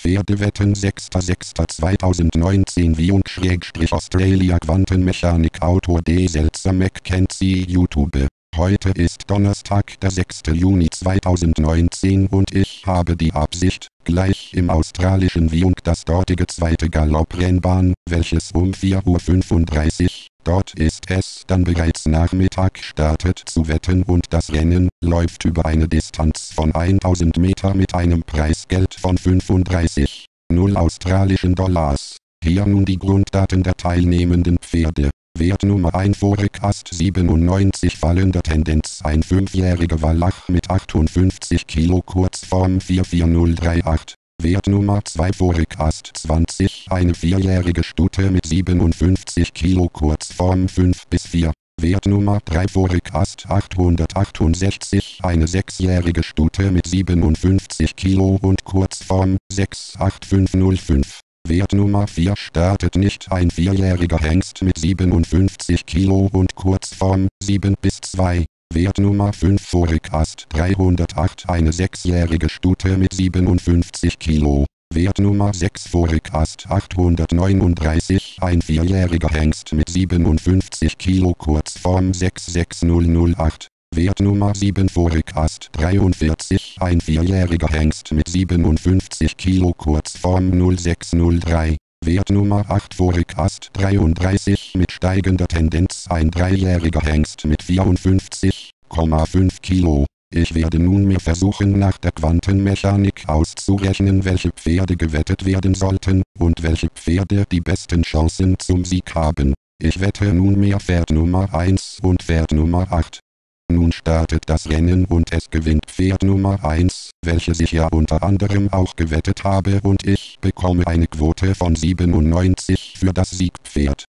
Pferdewetten 6.6.2019 Viung-Australia Quantenmechanik Autor D. Seltzer Mackenzie YouTube. Heute ist Donnerstag, der 6. Juni 2019 und ich habe die Absicht, gleich im australischen Viung das dortige zweite Galopprennbahn, welches um 4:35 Uhr, dort ist es dann bereits Nachmittag startet zu wetten und das Rennen läuft über eine Distanz von 1000 Meter mit einem Preisgeld von 35,0 australischen Dollars. Hier nun die Grunddaten der teilnehmenden Pferde. Wert Nummer 1 Forecast 97 fallender Tendenz ein 5-jähriger Wallach mit 58 Kilo Kurzform 44038. Wert Nummer 2 Forecast 20 eine 4-jährige Stute mit 57 Kilo Kurzform 5-4. Wert Nummer 3 Forecast 868 eine 6-jährige Stute mit 57 Kilo und Kurzform 68505. Wert Nummer 4 startet nicht ein 4-jähriger Hengst mit 57 Kilo und Kurzform 7-2. Wert Nummer 5 Forecast 308 eine 6-jährige Stute mit 57 Kilo. Wert Nummer 6 Forecast 839 ein 4-jähriger Hengst mit 57 Kilo Kurzform 66008. Wert Nummer 7 Forecast 43 ein 4-jähriger Hengst mit 57 Kilo Kurzform 0603. Wert Nummer 8 Forecast 33 mit steigender Tendenz ein 3-jähriger Hengst mit 54,5 Kilo. Ich werde nunmehr versuchen nach der Quantenmechanik auszurechnen welche Pferde gewettet werden sollten und welche Pferde die besten Chancen zum Sieg haben. Ich wette nunmehr Pferd Nummer 1 und Pferd Nummer 8. Nun startet das Rennen und es gewinnt Pferd Nummer 1, welches ich ja unter anderem auch gewettet habe und ich bekomme eine Quote von 97 für das Siegpferd.